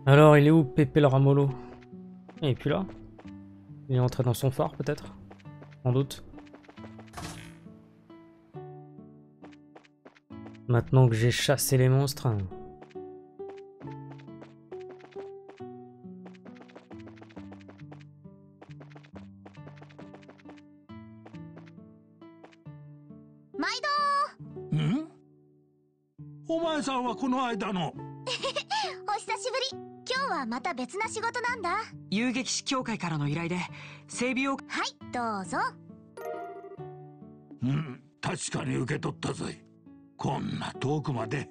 Alors, il est où Pépé le Ramolo? Il est plus là. Il est entré dans son phare, peut-être? Sans doute. Maintenant que j'ai chassé les monstres... ん？お前さんはこの間の。 お久しぶり。今日はまた別な仕事なんだ。 遊撃士協会からの依頼で整備を。 はい、どうぞ。 確かに受け取ったぞい。こんな遠くまで。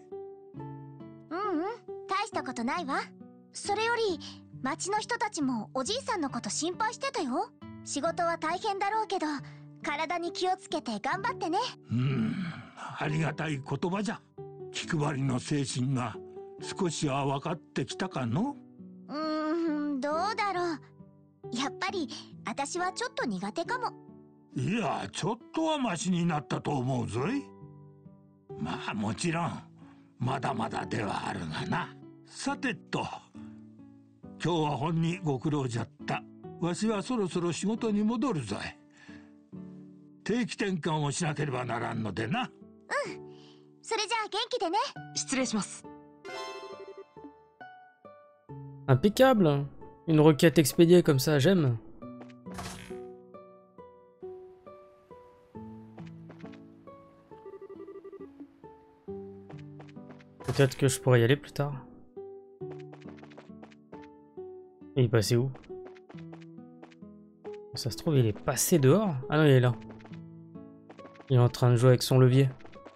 大したことないわ。それより町の人たちもおじいさんのこと心配してたよ。仕事は大変だろうけど体に気をつけて頑張ってね。 ありがたい言葉じゃ。気配りの精神が少しは分かってきたかの？ どうだろう。やっぱり私はちょっと苦手かも。 いや、ちょっとはマシになったと思うぞい。まあもちろんまだまだではあるがな。さてと、今日はほんにご苦労じゃった。わしはそろそろ仕事に戻るぞい。定期転換をしなければならんのでな。 それじゃあ元気でね。 失礼します。 Impeccable! Une requête expédiée comme ça, j'aime. Peut-être que je pourrais y aller plus tard. Et il passait où? Ça se trouve, il est passé dehors? Ah non, il est là. Il est en train de jouer avec son levier.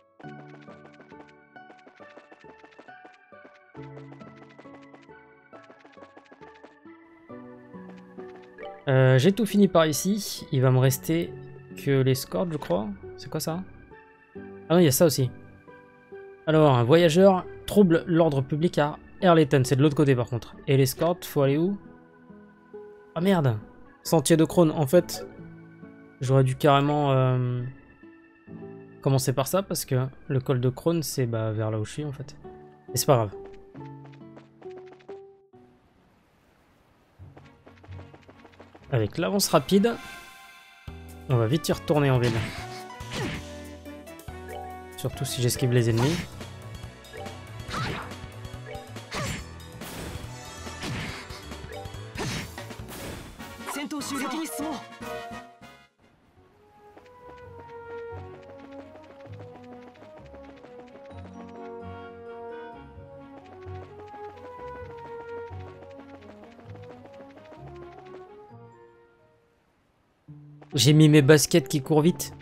J'ai tout fini par ici. Il va me rester que l'escorte, je crois. C'est quoi ça? Ah non, il y a ça aussi. Alors, un voyageur trouble l'ordre public à Erleton. C'est de l'autre côté par contre. Et l'escorte, faut aller où? Ah merde! Sentier de Krone. En fait, j'aurais dû carrément commencer par ça parce que le col de Krone, c'est vers là où je suis en fait. Et c'est pas grave. Avec l'avance rapide, on va vite y retourner en ville. Surtout si j'esquive les ennemis. J'ai mis mes baskets qui courent vite.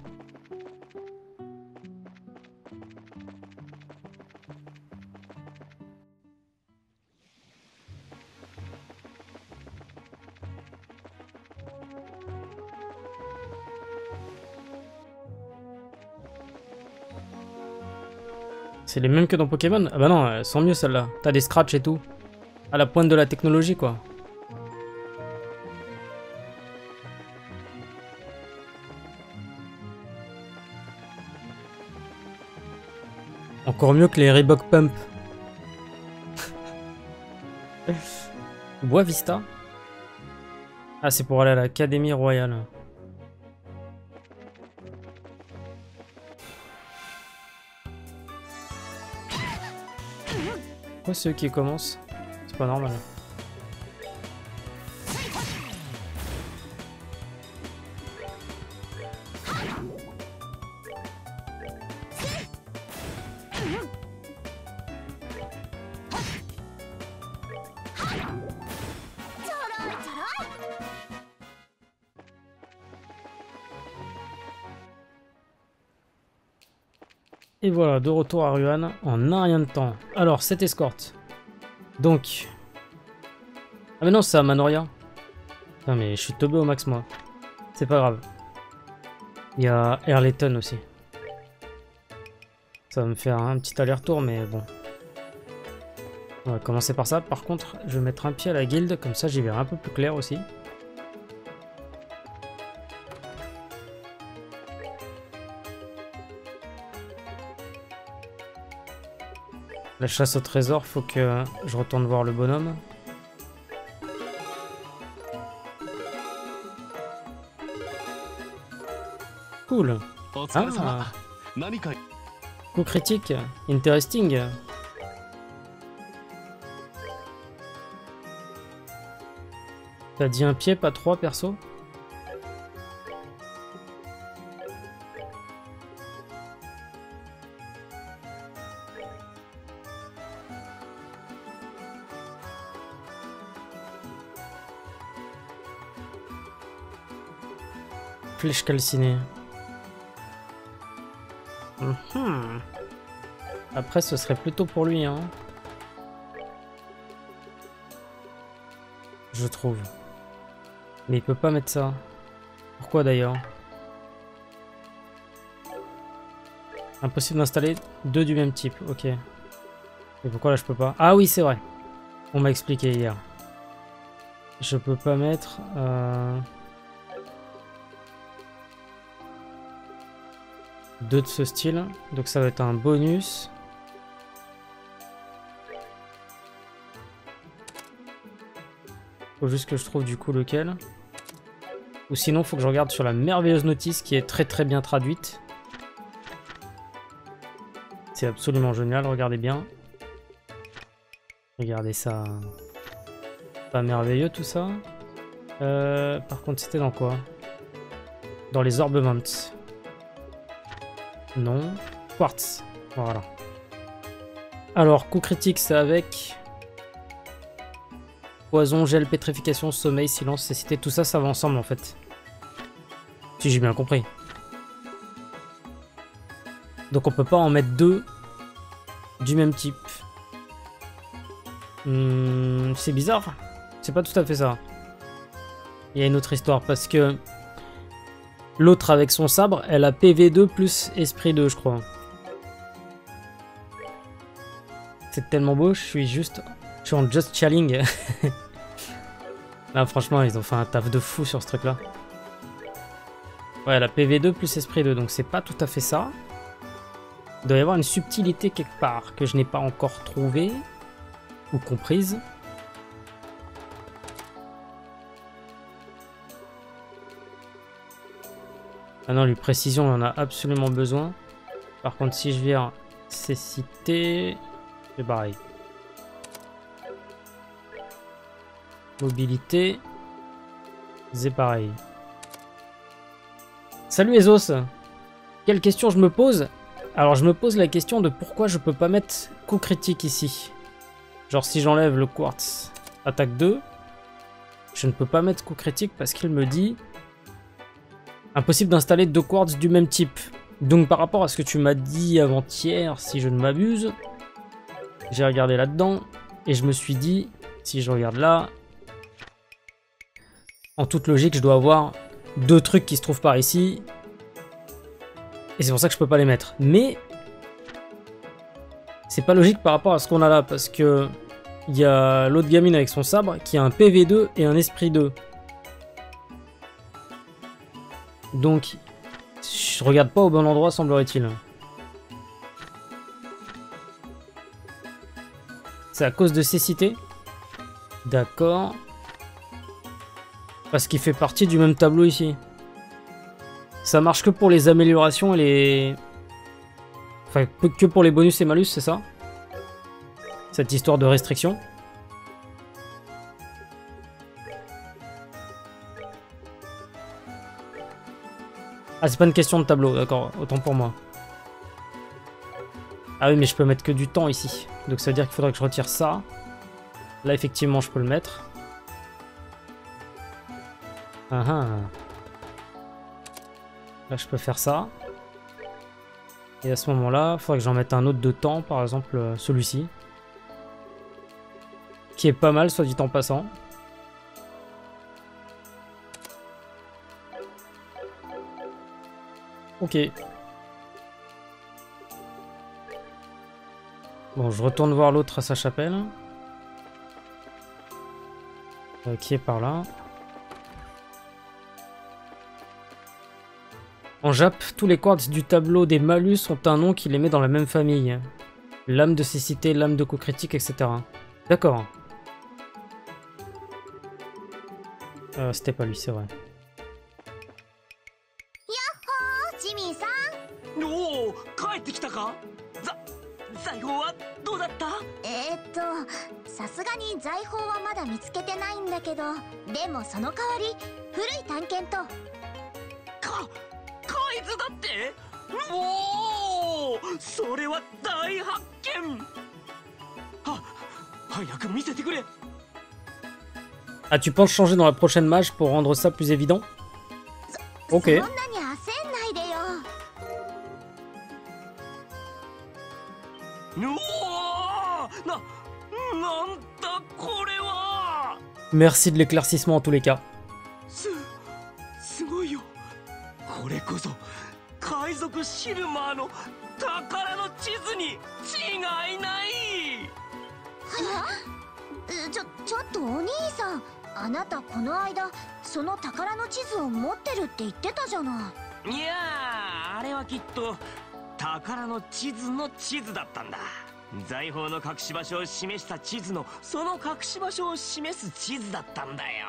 C'est les mêmes que dans Pokémon? Ah bah non, elles sont mieux celles-là. T'as des scratchs et tout. À la pointe de la technologie quoi. Encore mieux que les Reebok Pump. Bois Vista. Ah, c'est pour aller à l'Académie Royale. Pourquoi ceux qui commencent? C'est pas normal. Et voilà, de retour à Ruan en un rien de temps. Alors, cette escorte. Donc... Ah mais non, c'est à Manoria. Putain, mais je suis tombé au max, moi. C'est pas grave. Il y a Erleton aussi. Ça va me faire un petit aller-retour, mais bon. On va commencer par ça. Par contre, je vais mettre un pied à la guilde, comme ça j'y verrai un peu plus clair aussi. La chasse au trésor, faut que je retourne voir le bonhomme. Cool. お疲れ様。 Ah, 何か coup critique. Interesting. T'as dit un pied, pas trois perso? Flèche calcinée. Mhm. Après, ce serait plutôt pour lui, hein. Je trouve. Mais il peut pas mettre ça. Pourquoi d'ailleurs? Impossible d'installer deux du même type. Ok. Et pourquoi là je peux pas? Ah oui, c'est vrai. On m'a expliqué hier. Je peux pas mettre... deux de ce style. Donc ça va être un bonus. Faut juste que je trouve du coup lequel. Ou sinon faut que je regarde sur la merveilleuse notice qui est très très bien traduite. C'est absolument génial, regardez bien. Regardez ça. Pas merveilleux tout ça. Par contre c'était dans quoi? Dans les orbements. Non. Quartz. Voilà. Alors, coup critique, c'est avec... Poison, gel, pétrification, sommeil, silence, cécité. Tout ça, ça va ensemble, en fait. Si j'ai bien compris. Donc, on peut pas en mettre deux du même type. C'est bizarre. C'est pas tout à fait ça. Il y a une autre histoire, parce que... L'autre avec son sabre, elle a PV2 plus Esprit 2, je crois. C'est tellement beau, je suis en just chilling. Là, franchement, ils ont fait un taf de fou sur ce truc-là. Ouais, elle a PV2 plus Esprit 2, donc c'est pas tout à fait ça. Il doit y avoir une subtilité quelque part que je n'ai pas encore trouvée ou comprise. Ah non, lui, précision, on en a absolument besoin. Par contre, si je vire cécité, c'est pareil. Mobilité, c'est pareil. Salut Ezos! Quelle question je me pose? Alors, je me pose la question de pourquoi je peux pas mettre coup critique ici. Genre, si j'enlève le quartz attaque 2, je ne peux pas mettre coup critique parce qu'il me dit... Impossible d'installer deux quartz du même type. Donc par rapport à ce que tu m'as dit avant-hier, si je ne m'abuse, j'ai regardé là-dedans et je me suis dit, si je regarde là, en toute logique, je dois avoir deux trucs qui se trouvent par ici. Et c'est pour ça que je peux pas les mettre. Mais c'est pas logique par rapport à ce qu'on a là, parce que il y a l'autre gamine avec son sabre qui a un PV2 et un esprit 2. Donc, je regarde pas au bon endroit, semblerait-il. C'est à cause de cécité? D'accord. Parce qu'il fait partie du même tableau ici. Ça marche que pour les améliorations et les... Enfin, que pour les bonus et malus, c'est ça? Cette histoire de restriction. Ah, c'est pas une question de tableau, d'accord, autant pour moi. Ah oui, mais je peux mettre que du temps ici. Donc ça veut dire qu'il faudrait que je retire ça. Là, effectivement, je peux le mettre. Ah ah. Là, je peux faire ça. Et à ce moment-là, il faudrait que j'en mette un autre de temps, par exemple celui-ci. Qui est pas mal, soit dit en passant. Ok. Bon, je retourne voir l'autre à sa chapelle. Qui est par là. En Jap, tous les quartz du tableau des malus ont un nom qui les met dans la même famille. Lame de cécité, lame de coup critique, etc. D'accord. C'était pas lui, c'est vrai. さすがに財宝はまだ見つけてないんだけど、でもその代わり古い探検と海図だって。おお、それは大発見。早く見せてくれ。 Ah, tu penses changer dans la prochaine mage pour rendre ça plus évident? Ok. そんなに焦んないでよ。 なんだこれは。 Merci de l'éclaircissement en tous les cas. すごいよ。これこそ海賊シルマーの宝の地図に違いない。 ちょっとお兄さん、あなたこの間その宝の地図を持ってるって言ってたじゃない。 いやー、あれはきっと宝の地図の地図だったんだ。財宝の隠し場所を示した地図のその隠し場所を示す地図だったんだよ。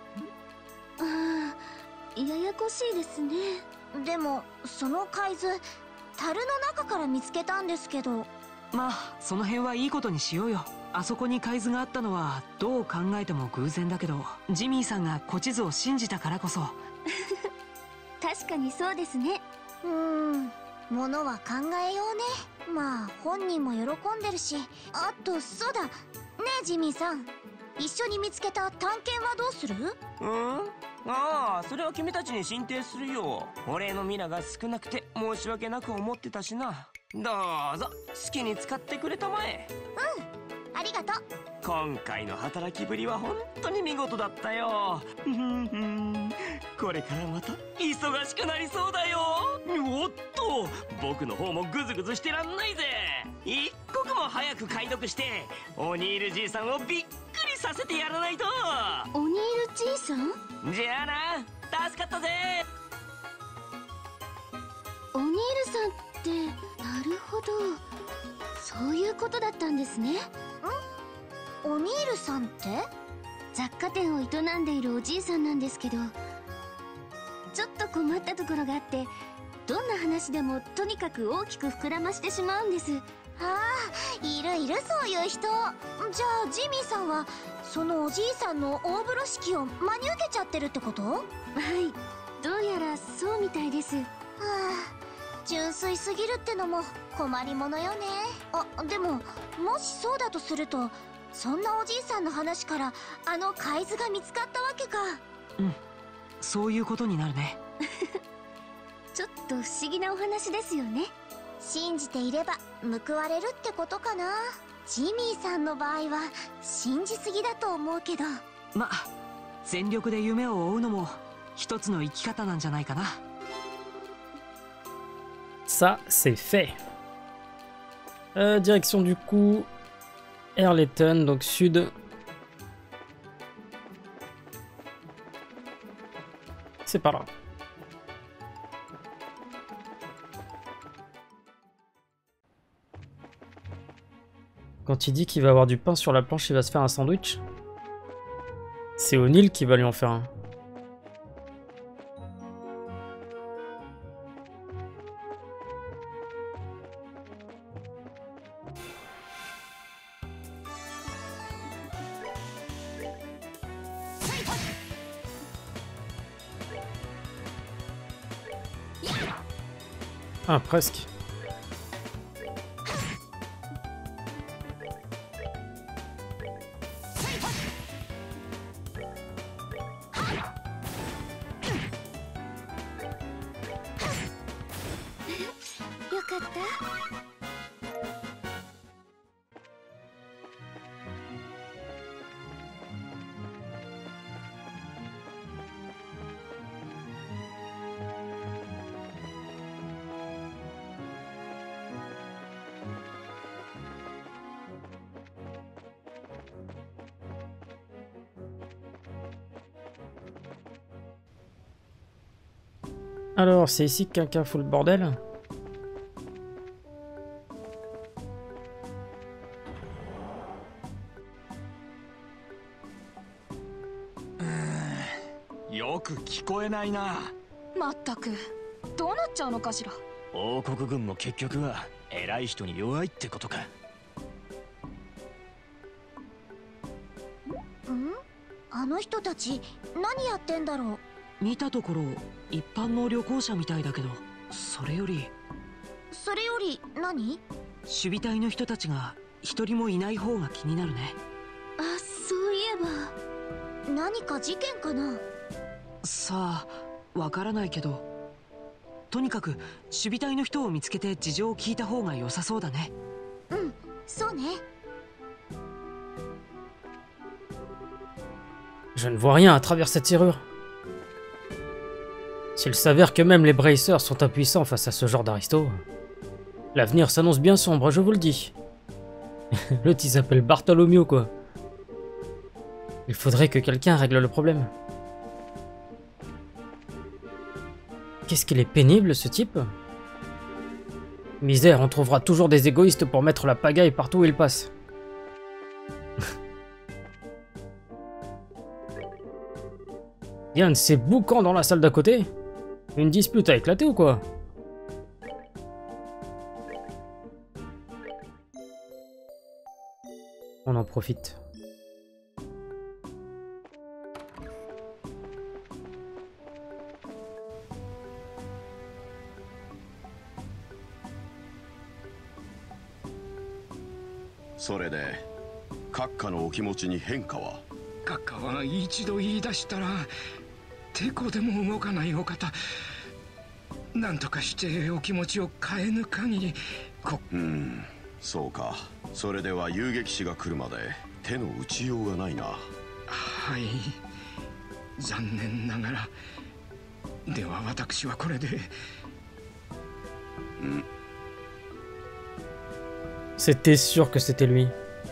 ややこしいですね。でもその海図、樽の中から見つけたんですけど。 まあその辺はいいことにしようよ。あそこに海図があったのはどう考えても偶然だけど、ジミーさんが古地図を信じたからこそ。 確かにそうですね。ものは考えようね。まあ本人も喜んでるし。あとそうだねえジミーさん、一緒に見つけた探検はどうする？ ああ、それは君たちに進呈するよ。俺のミラが少なくて申し訳なく思ってたしな。どうぞ好きに使ってくれたまえ。 ありがとう。 今回の働きぶりは本当に見事だったよ。これからまた忙しくなりそうだよ。おっと、僕の方もグズグズしてらんないぜ。一刻も早く解読してオニールじいさんをびっくりさせてやらないと。 オニールじいさん？ じゃあな、助かったぜ。 オニールさんってなるほど、そういうことだったんですね。オニールさんって雑貨店を営んでいるおじいさんなんですけど、ちょっと困ったところがあって、どんな話でもとにかく大きく膨らましてしまうんです。いるそういう人。じゃあジミーさんはそのおじいさんの大風呂敷を真に受けちゃってるってこと？はい、どうやらそうみたいです。純粋すぎるってのも困りものよね。でももしそうだとすると、そんなおじいさんの話からあの海図が見つかったわけか。 そういうことになるね。 ちょっと不思議なお話ですよね。信じていれば報われるってことかな。ジミーさんの場合は信じすぎだと思うけど。 まあ全力で夢を追うのも一つの生き方なんじゃないかな。 Ça, c'est fait. Direction du coup Erleton, donc sud. C'est par là. Quand il dit qu'il va avoir du pain sur la planche, il va se faire un sandwich. C'est O'Neill qui va lui en faire un. Ah, presque. Alors, c'est ici que quelqu'un fout le bordel? まったくどうなっちゃうのかしら。 王国軍も結局は偉い人に弱いってことか。 あの人たち何やってんだろう。 見たところ一般の旅行者みたいだけど、それより何？ 守備隊の人たちが一人もいない方が気になるね。 あ、そういえば何か事件かな。 さあ、わからないけど、とにかく守備隊の人を見つけて事情を聞いた方が良さそうだね。 うん、そうね。 Je ne vois rien à travers cette serrure. S'il s'avère que même les Bracers sont impuissants face à ce genre d'aristos, l'avenir s'annonce bien sombre, je vous le dis. L'autre il s'appelle Bartholomew quoi. Il faudrait que quelqu'un règle le problème. Qu'est-ce qu'il est pénible ce type. Misère, on trouvera toujours des égoïstes pour mettre la pagaille partout où ils passent. Il y a un de ces boucans dans la salle d'à côté. Une dispute a éclaté ou quoi? On en profite. Çaで閣下のお気持ちに変化は？ 閣下は一度言い出したらてこでも動かないお方。なんとかしてお気持ちを変えぬ限りそうか。それでは遊撃士が来るまで手の打ちようがないな。 はい、残念ながら。では私はこれで。 C'était sûr que c'était lui.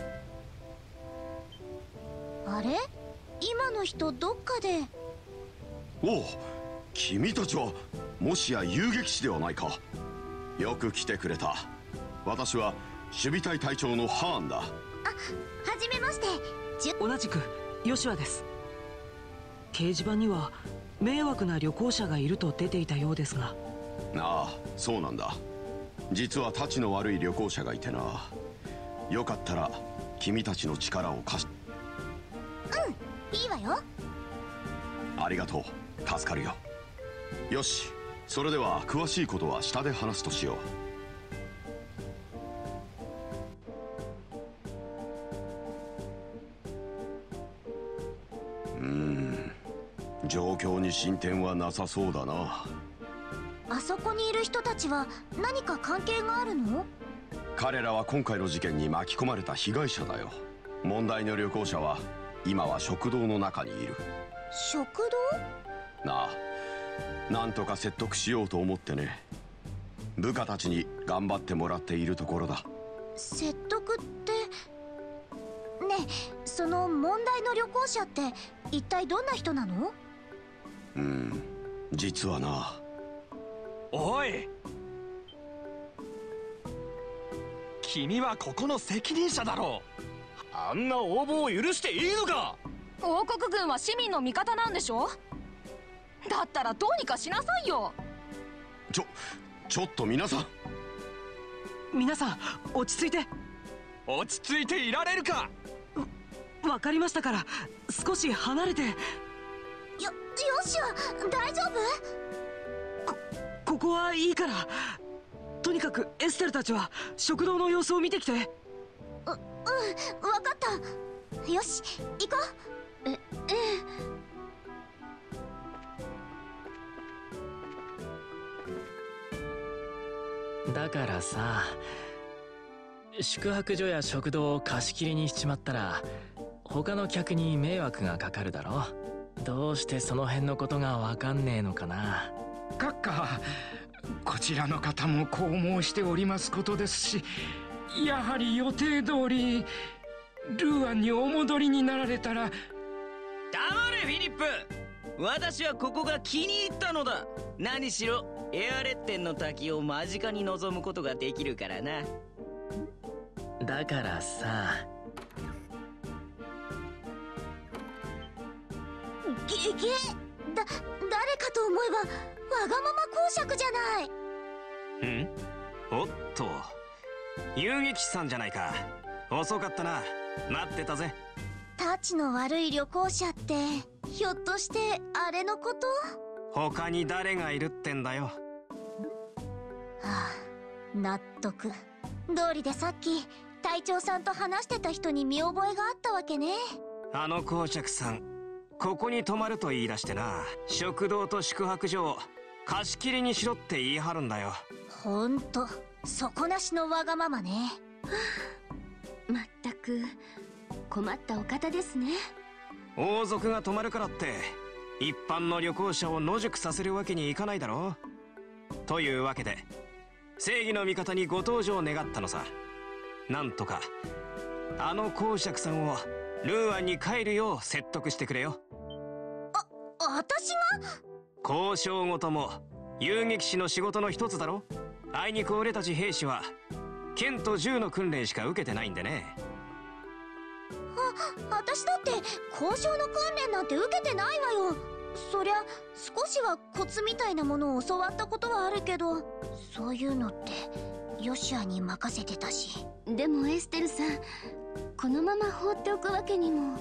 あれ？今の人どっかで。 おう、君たちはもしや遊撃士ではないか。よく来てくれた。私は守備隊隊長のハーンだ。 はじめまして。 同じくヨシュアです。掲示板には迷惑な旅行者がいると出ていたようですが。 ああ、そうなんだ。実はたちの悪い旅行者がいてな。よかったら君たちの力を貸し。 いいわよ。 ありがとう、助かるよ。よし、それでは詳しいことは下で話すとしよう。状況に進展はなさそうだな。 あそこにいる人たちは何か関係があるの？ 彼らは今回の事件に巻き込まれた被害者だよ。問題の旅行者は今は食堂の中にいる。 食堂？ なあ、なんとか説得しようと思ってね。部下たちに頑張ってもらっているところだ。 説得ってねえ、その問題の旅行者って一体どんな人なの？ 実はな。 おい、君はここの責任者だろう。あんな横暴を許していいのか。 王国軍は市民の味方なんでしょ。だったらどうにかしなさいよ。 ちょっと皆さん落ち着いて。 落ち着いていられるか。 わかりましたから、少し離れて。 よしは大丈夫？ ここはいいから。とにかくエステルたちは食堂の様子を見てきて。 わかった。よし、行こう。 だからさ、宿泊所や食堂を貸し切りにしちまったら他の客に迷惑がかかるだろ。どうしてその辺のことがわかんねえのかな。 閣下、こちらの方もこう申しておりますことですし、やはり予定通りルーアンにお戻りになられたら。 黙れフィリップ。私はここが気に入ったのだ。何しろエアレッテンの滝を間近に望むことができるからな。 だからさ、 誰かと思えばわがまま公爵じゃない。 おっと、遊撃士さんじゃないか。遅かったな。待ってたぜ。 たタチの悪い旅行者ってひょっとしてあれのこと？ 他に誰がいるってんだよ。 はあ、納得。道理でさっき隊長さんと話してた人に見覚えがあったわけね。 あの公爵さん、ここに泊まると言い出してな、食堂と宿泊所を貸し切りにしろって言い張るんだよ。 ほんと底なしのわがままね。 まったく困ったお方ですね。 王族が泊まるからって一般の旅行者を野宿させるわけにいかないだろう。というわけで正義の味方にご登場願ったのさ。なんとかあの公爵さんをルーアンに帰るよう説得してくれよ。 私が？ 交渉ごとも遊撃士の仕事の一つだろ。あいにく俺たち兵士は剣と銃の訓練しか受けてないんでね。 私だって交渉の訓練なんて受けてないわよ。そりゃ少しはコツみたいなものを教わったことはあるけど、そういうのってヨシアに任せてたし。 でもエステルさん、このまま放っておくわけにも。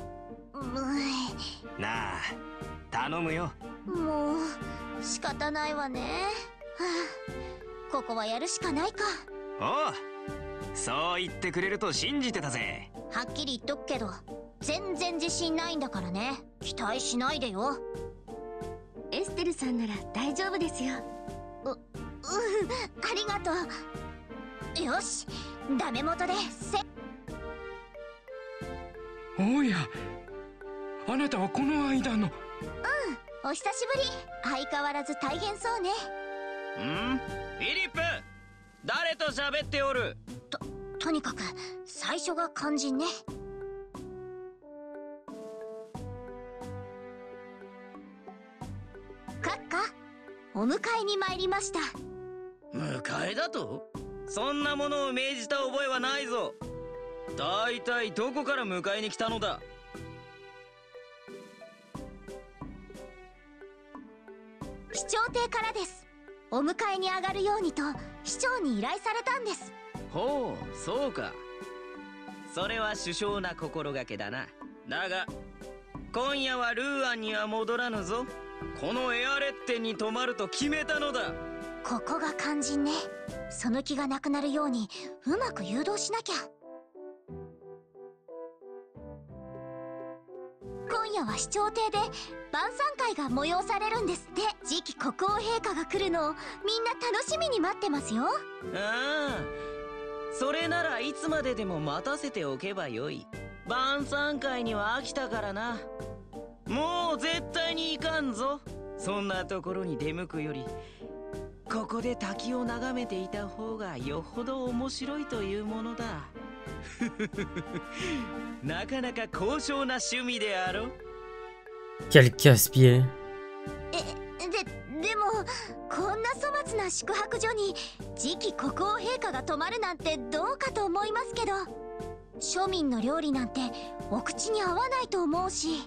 なあ、頼むよ。 もう仕方ないわね。はあ、ここはやるしかないか。 おう、そう言ってくれると信じてたぜ。 はっきり言っとくけど全然自信ないんだからね。期待しないでよ。 エステルさんなら大丈夫ですよ。 ありがとう。よし、ダメ元でおや、あなたはこの間の。 お久しぶり。相変わらず大変そうね。 フィリップ、誰と喋っておる？ とにかく最初が肝心ね。閣下、お迎えに参りました。 迎えだと？そんなものを命じた覚えはないぞ。大体どこから迎えに来たのだ？ 市長邸からです。お迎えに上がるようにと市長に依頼されたんです。 ほう、そうか。それは殊勝な心がけだな。だが今夜はルーアンには戻らぬぞ。このエアレッテンに泊まると決めたのだ。 ここが肝心ね。その気がなくなるようにうまく誘導しなきゃ。今夜は市長邸で晩餐会が催されるんですって。次期国王陛下が来るのをみんな楽しみに待ってますよ。 ああ、それならいつまででも待たせておけばよい。晩餐会には飽きたからな。もう絶対に行かんぞ。そんなところに出向くよりここで滝を眺めていた方がよほど面白いというものだ。なかなか高尚な趣味であろう。 Quel casse-pied。 でもこんな粗末な宿泊所に次期国王陛下が泊まるなんてどうかと思いますけど、庶民の料理なんてお口に合わないと思うし。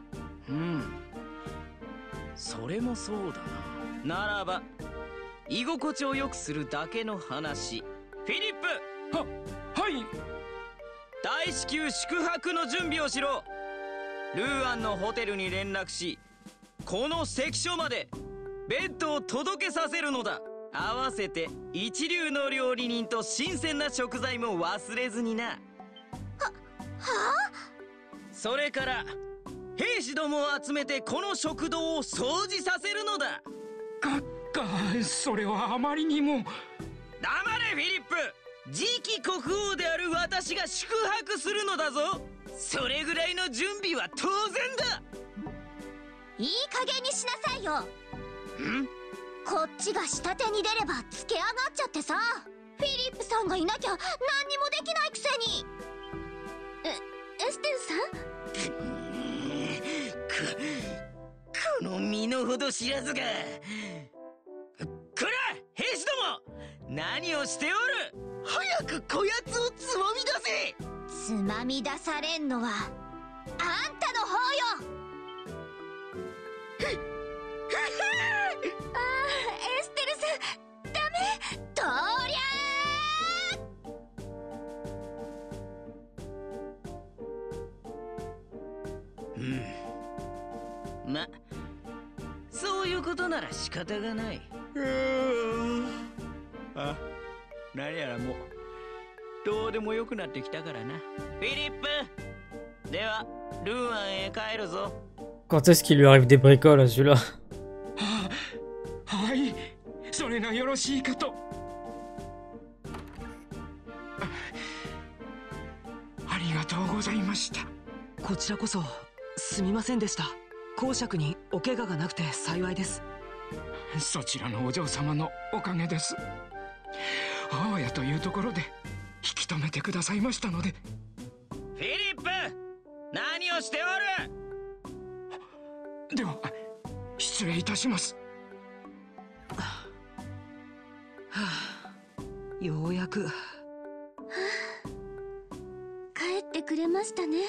それもそうだな。ならば居心地を良くするだけの話。フィリップ。 はい。 大至急宿泊の準備をしろ。ルーアンのホテルに連絡し、この関所までベッドを届けさせるのだ。合わせて一流の料理人と新鮮な食材も忘れずにな。はあ？ それから兵士どもを集めてこの食堂を掃除させるのだ。 閣下、それはあまりにも。 黙れフィリップ。次期国王である私が宿泊するのだぞ。それぐらいの準備は当然だ。 いい加減にしなさいよ。こっちが下手に出ればつけ上がっちゃってさ。フィリップさんがいなきゃ何にもできないくせに。 エステルさん？ この身の程知らずが。こら兵士ども、何をしておる。早くこやつをつまみ出せ。 つまみ出されんのはあんたの方よ。 エステルさん、ダメ。 とりゃー。 ま、そういうことなら仕方がない。あ、何やらもうどうでもよくなってきたからな。フィリップ、ではルーアンへ帰るぞ。 Quand est-ce qu'il lui arrive des bricoles à celui-là? はい、それがよろしいかと。ありがとうございました。 こちらこそすみませんでした。公爵にお怪我がなくて幸いです。 そちらのお嬢様のおかげです。母親というところで引き止めてくださいましたので。 フィリップ、何をしておる？ では失礼いたします。 ようやく帰ってくれましたね。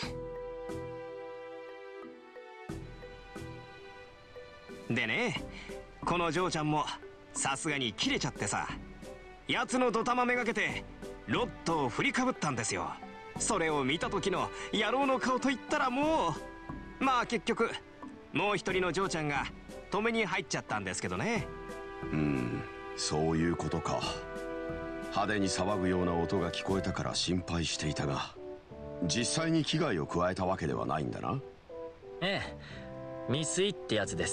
でね、この嬢ちゃんもさすがに切れちゃってさ、奴のドタマめがけてロットを振りかぶったんですよ。それを見た時の野郎の顔といったらもう、まあ結局もう一人の嬢ちゃんが止めに入っちゃったんですけどね。 そういうことか。派手に騒ぐような音が聞こえたから心配していたが、実際に危害を加えたわけではないんだな。 ええ、未遂ってやつです。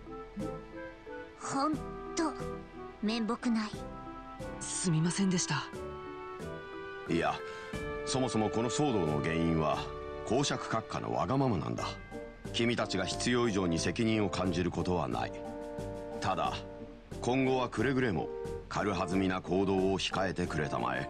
ほんと面目ない。 すみませんでした。 いや、そもそもこの騒動の原因は公爵閣下のわがままなんだ。君たちが必要以上に責任を感じることはない。ただ今後はくれぐれも軽はずみな行動を控えてくれたまえ。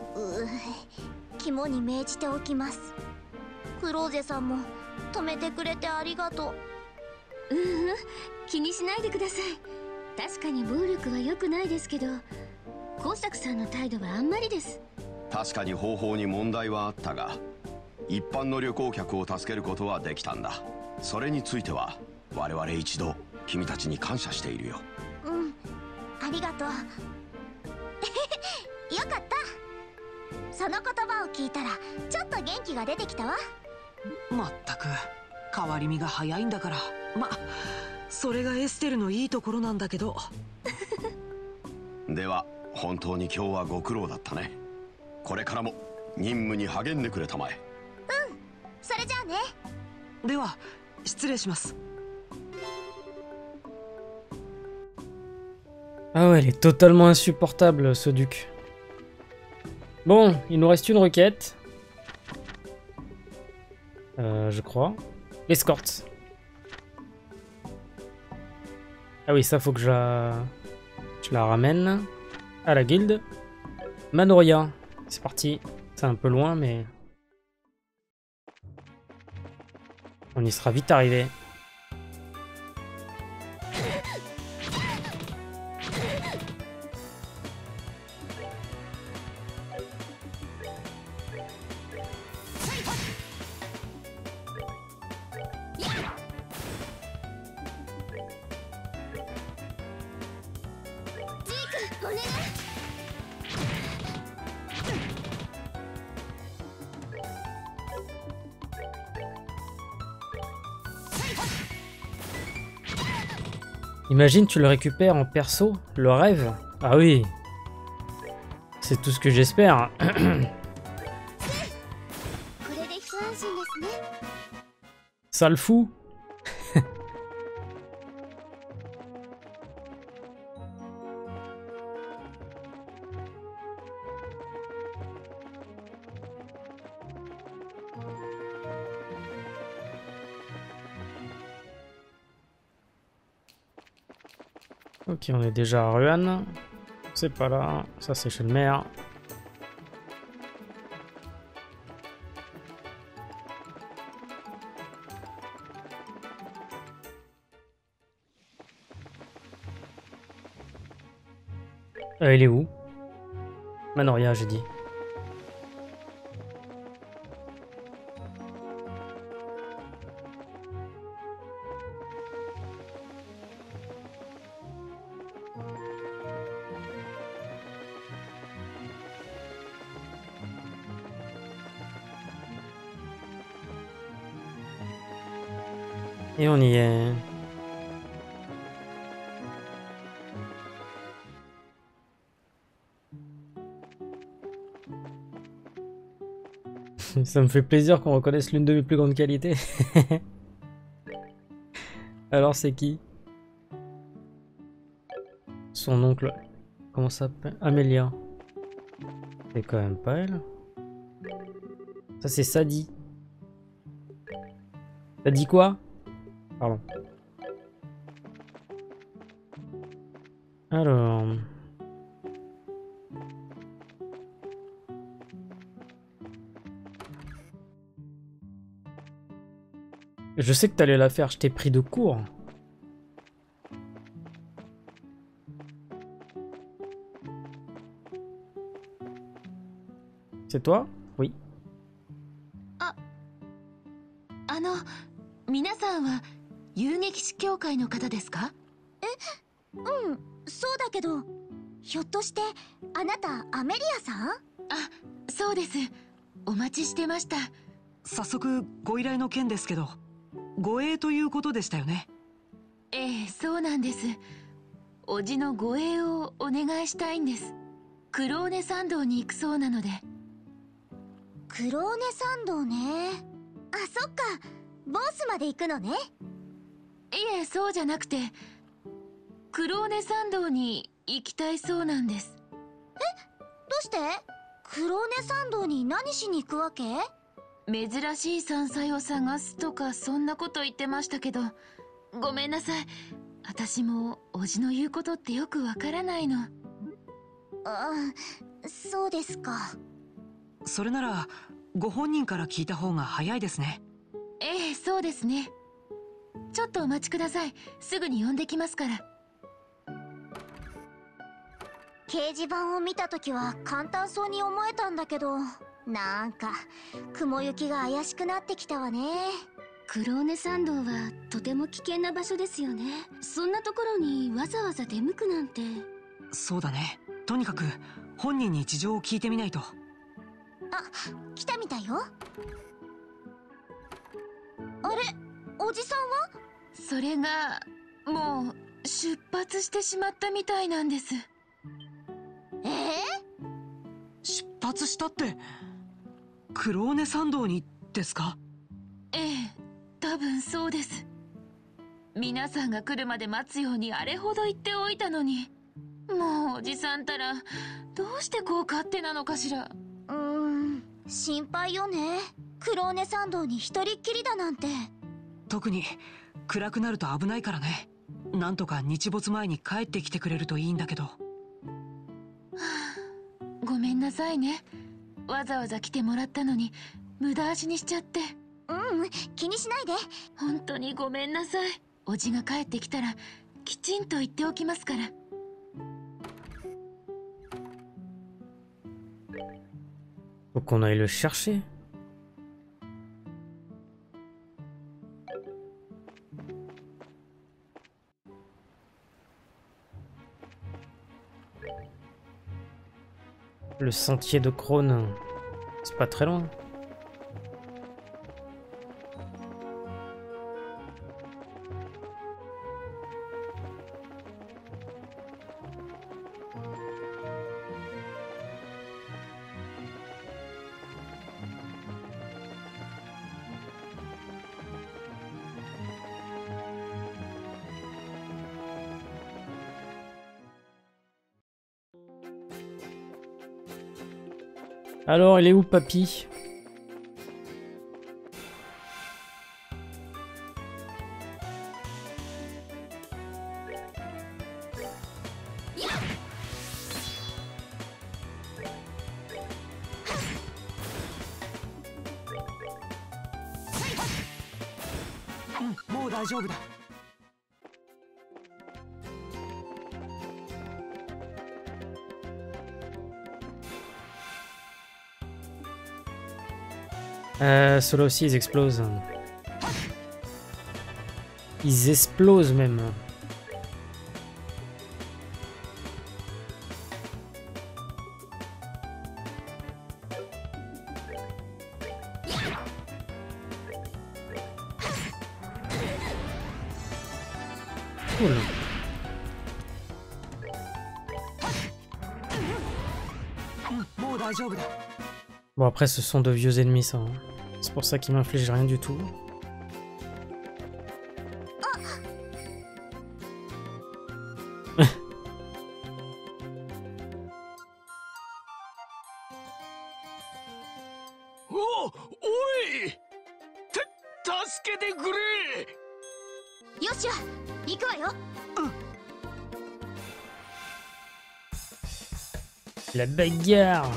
肝に銘じておきます。クローゼさんも止めてくれてありがとう。気にしないでください。確かに暴力は良くないですけど、公爵さんの態度はあんまりです。 確かに方法に問題はあったが、一般の旅行客を助けることはできたんだ。それについては我々一度君たちに感謝しているよ。 ありがとう。よかった。その言葉を聞いたらちょっと元気が出てきたわ。 まったく変わり身が早いんだから。それがエステルのいいところなんだけど。 では本当に今日はご苦労だったね。これからも任務に励んでくれたまえ。 それじゃあね。 では失礼します。 Ah ouais, il est totalement insupportable, ce duc. Bon, il nous reste une requête. Je crois. L'escorte. Ah oui, ça, faut que je la ramène à la guilde. Manoria. C'est parti. C'est un peu loin, mais... on y sera vite arrivé. Imagine, tu le récupères en perso, le rêve. Ah oui. C'est tout ce que j'espère. Ça le fout. Ok, on est déjà à Ruan. C'est pas là. Ça, c'est chez le maire. Il est où? Manoria, j'ai dit. Et on y est. Ça me fait plaisir qu'on reconnaisse l'une de mes plus grandes qualités. Alors c'est qui? Son oncle. Comment ça s'appelle? Amélia. C'est quand même pas elle. Ça c'est Sadie. T'as dit quoi? Pardon. Alors... Je sais que t'allais la faire, je t'ai pris de court. C'est toi? Oui. 皆さんは遊撃士協会の方ですか？うん、そうだけど、ひょっとしてあなたアメリアさん？あ、そうです。お待ちしてました。 早速ご依頼の件ですけど、護衛ということでしたよね。 ええ、そうなんです。おじの護衛をお願いしたいんです。クローネ山道に行くそうなので。クローネ山道ね。あ、そっか。ボスまで行くのね。いえ、そうじゃなくて、クローネ山道に行きたいそうなんです。え、どうして？クローネ山道に何しに行くわけ？珍しい山菜を探すとかそんなこと言ってましたけど、ごめんなさい。私もおじの言うことってよくわからないの。あ、そうですか。 それならご本人から聞いた方が早いですね。 ええ、そうですね。ちょっとお待ちください。すぐに呼んできますから。掲示板を見たときは簡単そうに思えたんだけど、なんか雲行きが怪しくなってきたわね。クローネ山道はとても危険な場所ですよね。そんなところにわざわざ出向くなんて。 そうだね。とにかく本人に事情を聞いてみないと。あ、 来たみたいよ。あれ、おじさんは？それがもう出発してしまったみたいなんです。 出発したって、クローネ山道にですか？ ええ、多分そうです。皆さんが来るまで待つようにあれほど言っておいたのに、もうおじさんたらどうしてこう勝手なのかしら。心配よね。クローネ山道に一人っきりだなんて。 特に暗くなると危ないからね。なんとか日没前に帰ってきてくれるといいんだけど。 ごめんなさいね。わざわざ来てもらったのに無駄足にしちゃって。気にしないで。本当にごめんなさい。おじが帰ってきたらきちんと言っておきますから。 Faut qu'on aille le chercher. Le sentier de Krone, c'est pas très loin. Alors, il est où, papy? Bon, 大丈夫だ。 Ceux-là aussi, ils explosent. Ils explosent même. Cool. Bon après ce sont de vieux ennemis ça. Hein. C'est pour ça qu'ils m'infligent rien du tout. おい助けてくれ。 よっしゃ行くわよ。 La bagarre.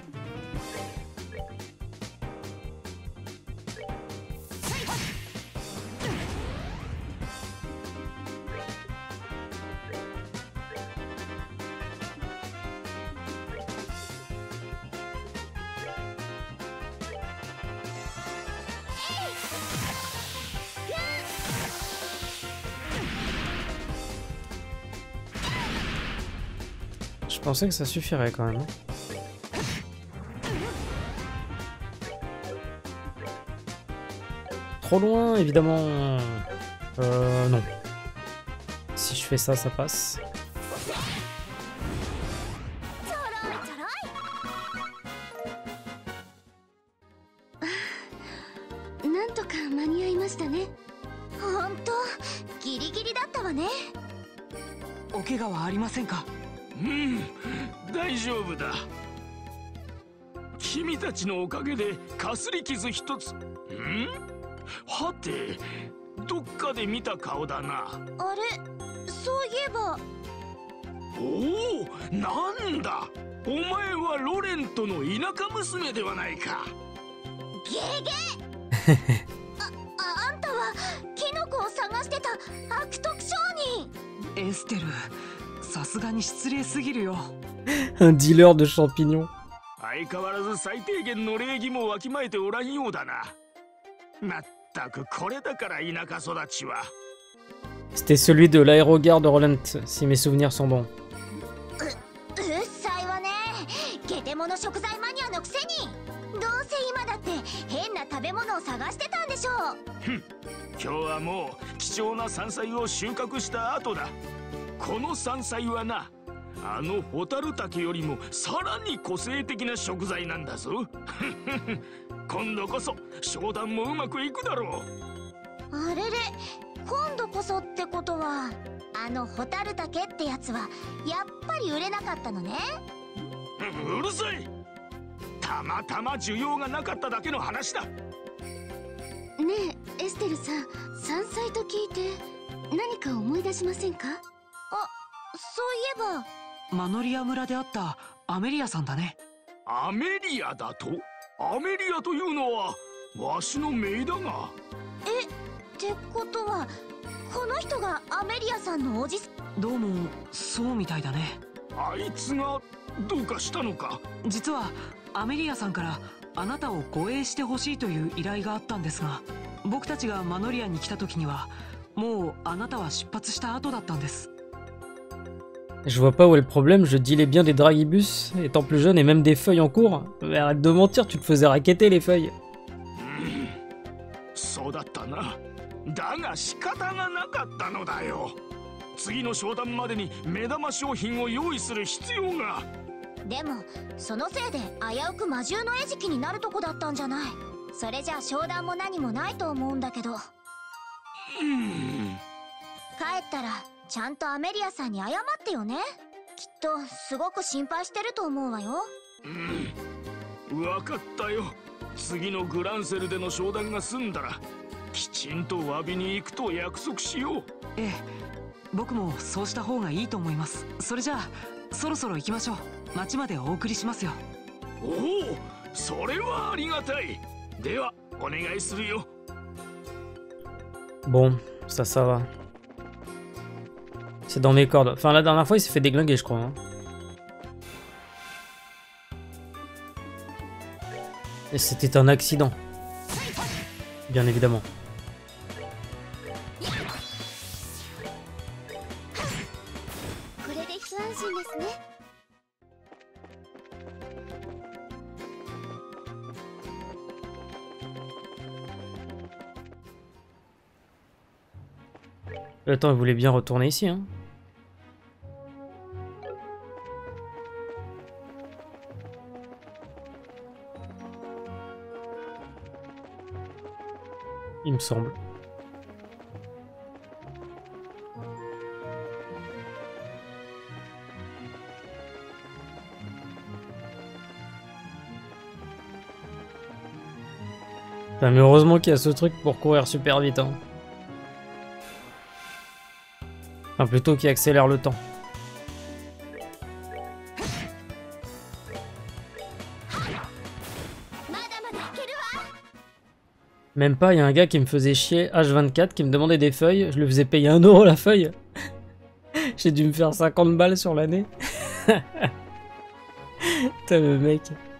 Je pensais que ça suffirait quand même. Trop loin, évidemment. Non. Si je fais ça, ça passe. なんとか間に合いましたね。本当ギリギリだったわね。 お怪我はありませんか？ うん、大丈夫だ。君たちのおかげでかすり傷一つ。はて、どっかで見た顔だな。 あれ、そういえば。 おお、なんだ。お前はロレントの田舎娘ではないか。 ゲゲあんたはキノコを探してた悪徳商人。 エステル、さすがに失礼すぎるよ。 Un dealer de champignons. 相変わらず最低限の礼儀もわきまえておらんようだな。まったくこれだから田舎育ちは。 C'était celui de l'aérogare de Roland, si mes souvenirs sont bons. うっさいわね。ゲテモノ食材マニアのくせに。どうせ今だって変な食べ物を探してたんでしょう。 今日はもう貴重な山菜を収穫した後だ。この山菜はな、あのホタルタケよりもさらに個性的な食材なんだぞ。今度こそ商談もうまくいくだろう。 あれれ、今度こそってことはあのホタルタケってやつはやっぱり売れなかったのね。 うるさい。たまたま需要がなかっただけの話だ。 ねえエステルさん、山菜と聞いて何か思い出しませんか？あ、そういえばマノリア村であったアメリアさんだね。 アメリアだと？アメリアというのはわしの姪だが。 ってことはこの人がアメリアさんのおじさん。 どうもそうみたいだね。 あいつがどうかしたのか？ 実はアメリアさんからあなたを護衛してほしいという依頼があったんですが、僕たちがマノリアに来た時にはもうあなたは出発した後だったんです。 Je vois pas où est le problème, je dealais bien des dragibus, étant plus jeune et même des feuilles en cours. Mais arrête de mentir, tu te faisais racketter les feuilles. そうだったな。だが仕方がなかったのだよ。次の商談までに目玉商品を用意する必要が。 でもそのせいで危うく魔獣の餌食になるとこだったんじゃない。それじゃ商談も何もないと思うんだけど。帰ったらちゃんとアメリアさんに謝ってよね。きっとすごく心配してると思うわよ。 わかったよ。次のグランセルでの商談が済んだらきちんと詫びに行くと約束しよう。 ええ、僕もそうした方がいいと思います。それじゃあそろそろ行きましょう。町までお送りしますよ。 おお、それはありがたい。ではお願いするよ。 Bon, ça va. C'est dans mes cordes. Enfin, la dernière fois, il s'est fait déglinguer, je crois. Hein. Et c'était un accident. Bien évidemment. Attends, il voulait bien retourner ici, hein. Il me semble. Putain, mais heureusement qu'il y a ce truc pour courir super vite, hein. Enfin, plutôt qui accélère le temps. Même pas, il y a un gars qui me faisait chier H24 qui me demandait des feuilles. Je lui faisais payer 1 € la feuille. J'ai dû me faire 50 balles sur l'année. Putain, le mec.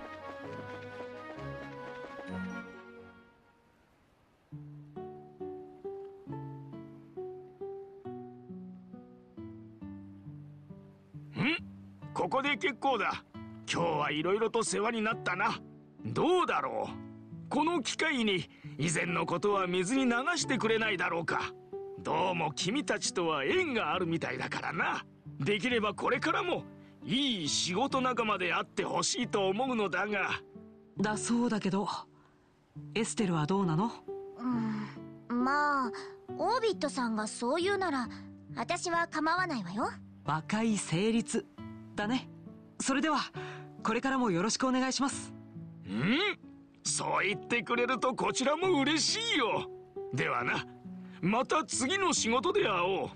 ここで結構だ。今日はいろいろと世話になったな。どうだろう。この機会に以前のことは水に流してくれないだろうか。どうも君たちとは縁があるみたいだからな。できればこれからもいい仕事仲間であってほしいと思うのだが。 だそうだけど、エステルはどうなの？ まあオービットさんがそう言うなら私は構わないわよ。 若い成立だね。それではこれからもよろしくお願いします。 そう言ってくれるとこちらも嬉しいよ。ではな、また次の仕事で会おう。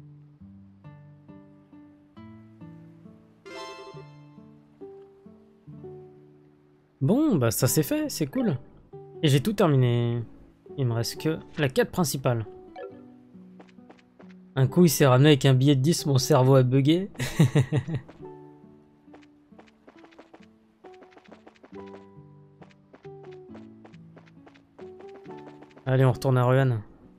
Bon, bah ça c'est fait, c'est cool. Et j'ai tout terminé. Il me reste que la quête principale. Un coup il s'est ramené avec un billet de 10, mon cerveau a bugué. Allez, on retourne à Ruan.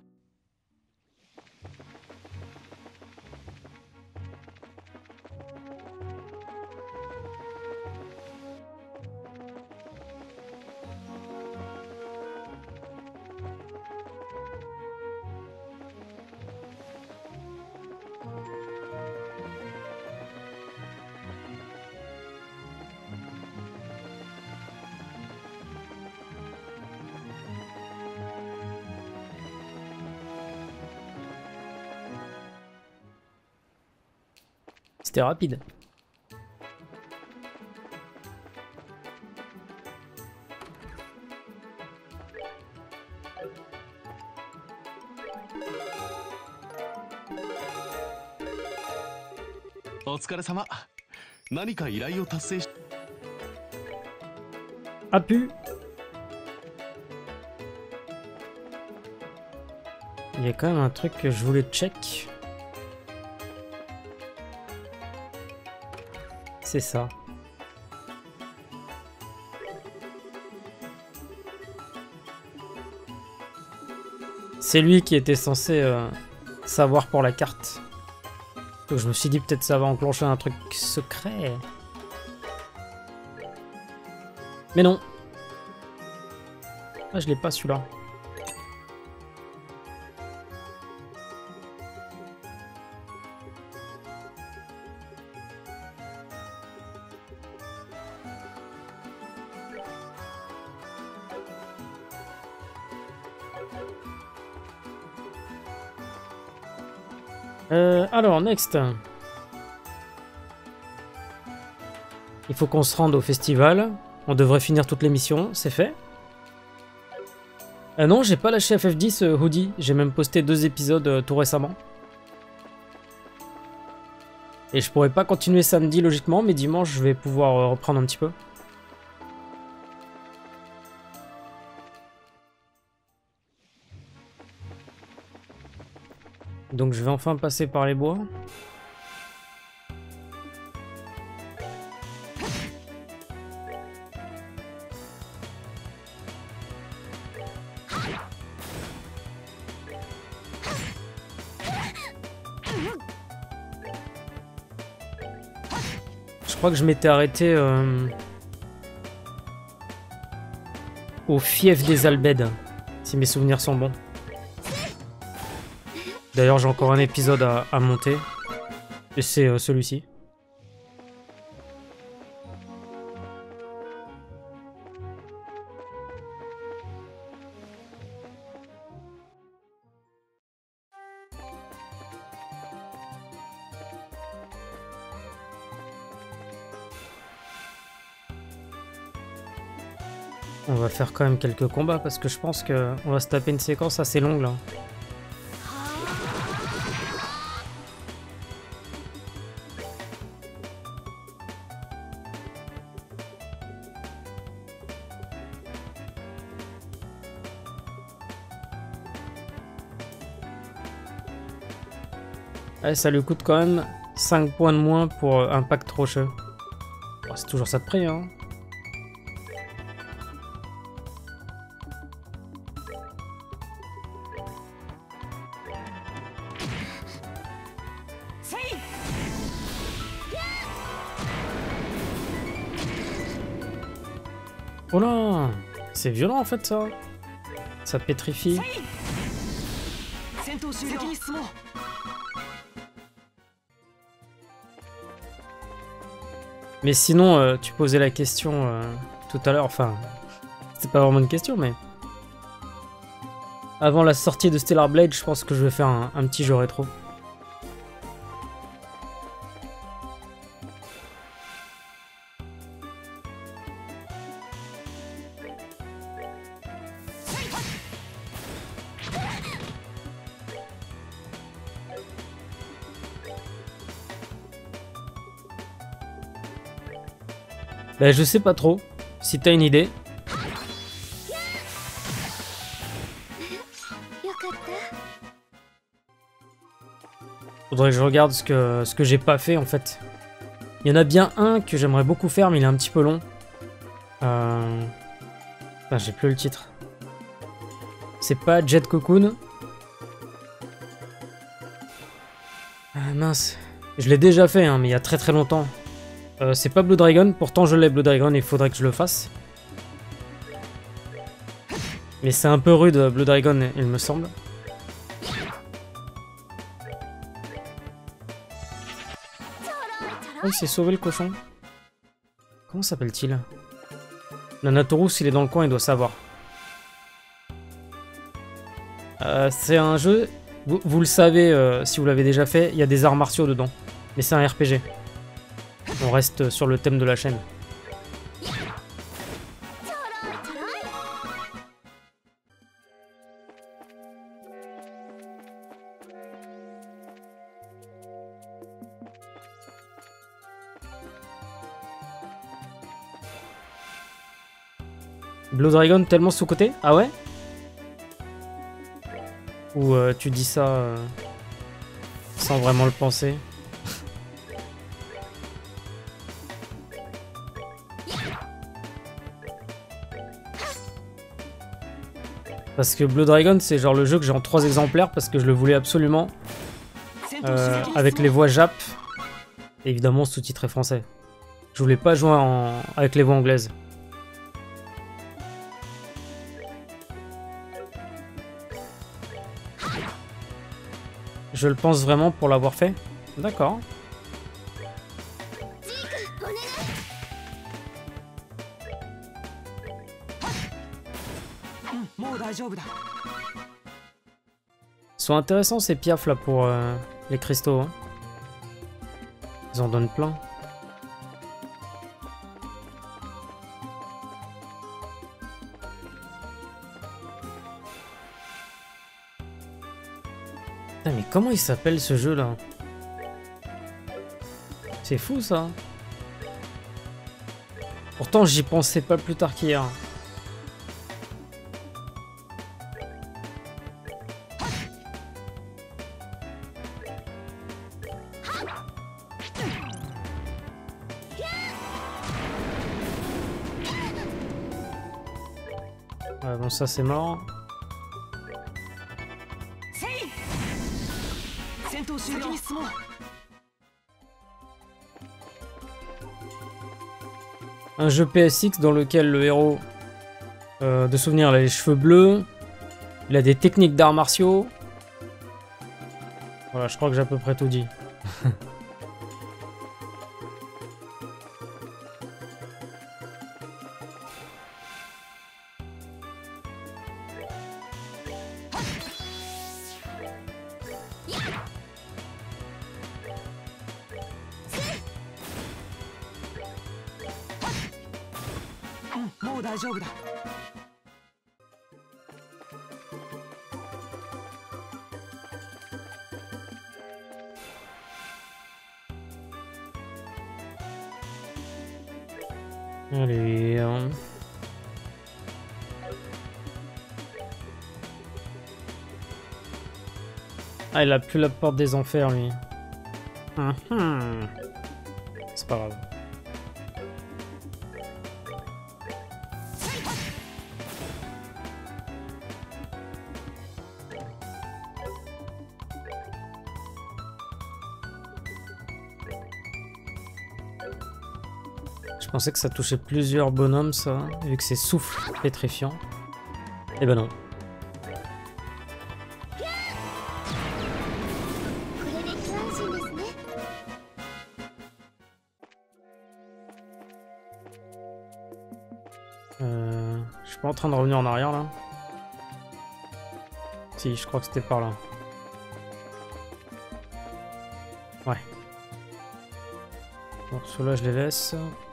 C'était rapide. A pu. Il y a quand même un truc que je voulais check. C'est ça. C'est lui qui était censé savoir pour la carte. Donc je me suis dit peut-être ça va enclencher un truc secret. Mais non. Ah, je l'ai pas celui-là. Alors, next. Il faut qu'on se rende au festival. On devrait finir toutes les missions, c'est fait. Non, j'ai pas lâché FF10 Hoodie. J'ai même posté 2 épisodes tout récemment. Et je pourrais pas continuer samedi logiquement, mais dimanche je vais pouvoir reprendre un petit peu. Donc je vais enfin passer par les bois. Je crois que je m'étais arrêté au fief des Albèdes, si mes souvenirs sont bons. D'ailleurs, j'ai encore un épisode à monter. Et c'est celui-ci. On va faire quand même quelques combats parce que je pense qu'on va se taper une séquence assez longue là. Ouais, ça lui coûte quand même 5 points de moins pour impact rocheux. Oh, c'est toujours ça de prix, hein. Oh là, c'est violent en fait ça. Ça pétrifie. Mais sinon, tu posais la question tout à l'heure, enfin, c'était pas vraiment une question, mais... Avant la sortie de Stellar Blade, je pense que je vais faire un petit jeu rétro. Bah, je sais pas trop, si t'as une idée. Faudrait que je regarde ce que j'ai pas fait en fait. Il y en a bien un que j'aimerais beaucoup faire mais il est un petit peu long. Enfin, j'ai plus le titre. C'est pas Jet Cocoon. Ah mince. Je l'ai déjà fait hein, mais il y a très très longtemps. C'est pas Blue Dragon, pourtant je l'ai Blue Dragon et il faudrait que je le fasse. Mais c'est un peu rude Blue Dragon, il me semble. Oh, il s'est sauvé le cochon. Comment s'appelle-t-il? Nanatorus, il est dans le coin, il doit savoir. C'est un jeu, vous le savez si vous l'avez déjà fait, il y a des arts martiaux dedans. Mais c'est un RPG. On reste sur le thème de la chaîne. Blue Dragon tellement sous-côté? Ah ouais? Ou tu dis ça sans vraiment le penser? Parce que Blue Dragon, c'est genre le jeu que j'ai en 3 exemplaires parce que je le voulais absolument avec les voix Jap. Et évidemment sous-titré français. Je voulais pas jouer avec les voix anglaises. Je le pense vraiment pour l'avoir fait. D'accord. Ils sont intéressants ces piafs là pour les cristaux. Hein. Ils en donnent plein. Putain, mais comment il s'appelle ce jeu là? C'est fou ça. Pourtant j'y pensais pas plus tard qu'hier. Ouais, bon ça c'est mort. Un jeu PSX dans lequel le héros de souvenir il a les cheveux bleus, il a des techniques d'arts martiaux, Voilà, je crois que j'ai à peu près tout dit. Allez. Ah, il a plus la porte des enfers, lui. C'est pas grave. Je pensais que ça touchait plusieurs bonhommes, ça, vu que c'est souffle pétrifiant. Eh ben non. Je suis pas en train de revenir en arrière là. Si, je crois que c'était par là. Ouais. Bon, ceux-là je les laisse.